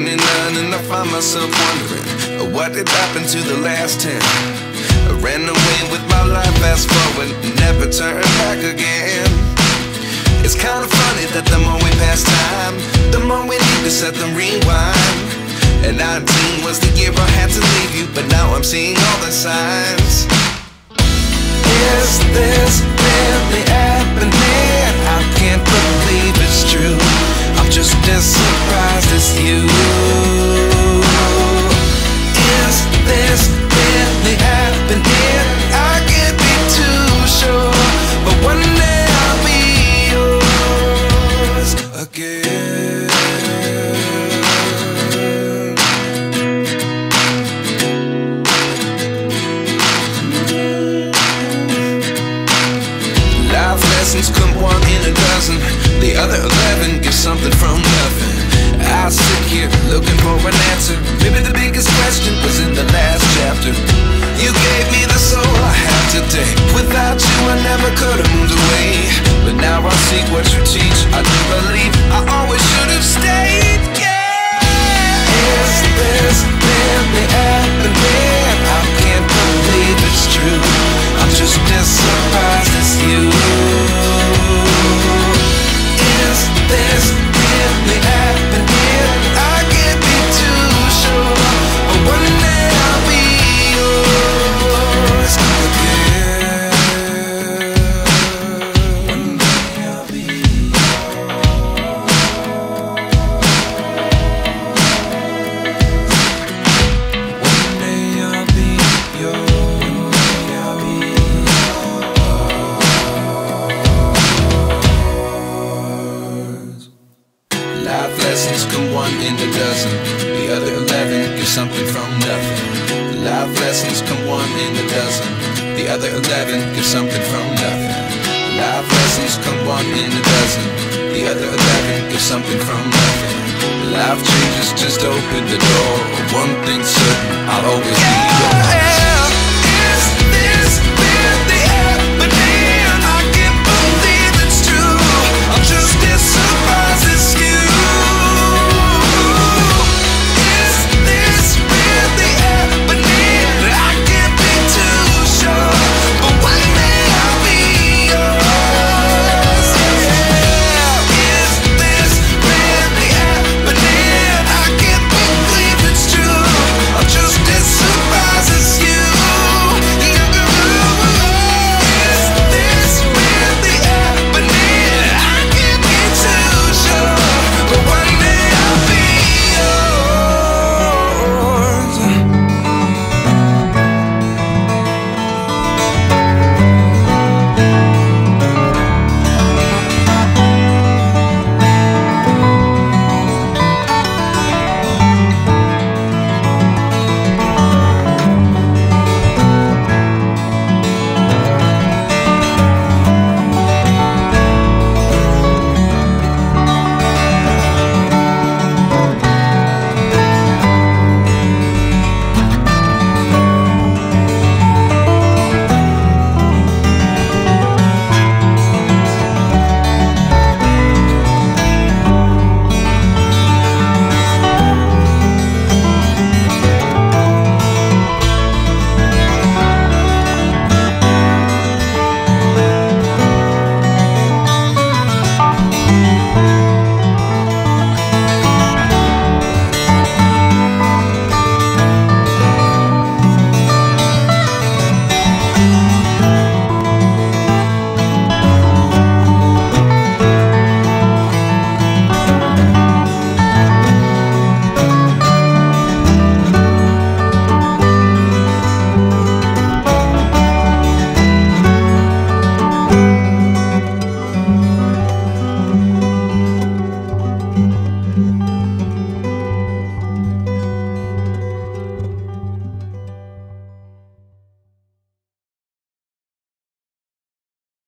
29 and I find myself wondering what did happen to the last 10. I ran away with my life, fast forward, never turn back again. It's kind of funny that the more we pass time, the more we need to set the rewind. And 19 was the year I had to leave you, but now I'm seeing all the signs. Is this really happening? I can't believe it's true. I'm just as surprised as you. Is this really happening? I can't be too sure, but one day I'll be yours again. Life lessons come one in a dozen, the other 11 give something from nothing. I sit here looking for an answer. Maybe the biggest question was in the last chapter. You gave me the soul I have today. Without you I never could have moved away, but now I see what you teach. I do believe I always should have stayed. Yeah. Is this really happening? I can't believe it's true. I'm just as surprised as you. Is this really happening? I can't be too sure, but one day I'll be yours again. One day I'll be yours. One day I'll be yours. I'll be yours. Life lessons come one in a dozen, the other 11 give something from nothing. Life lessons come one in a dozen, the other 11 give something from nothing. Life lessons come one in a dozen, the other 11 give something from nothing. Life changes just open the door. One thing's certain, I'll always be yours.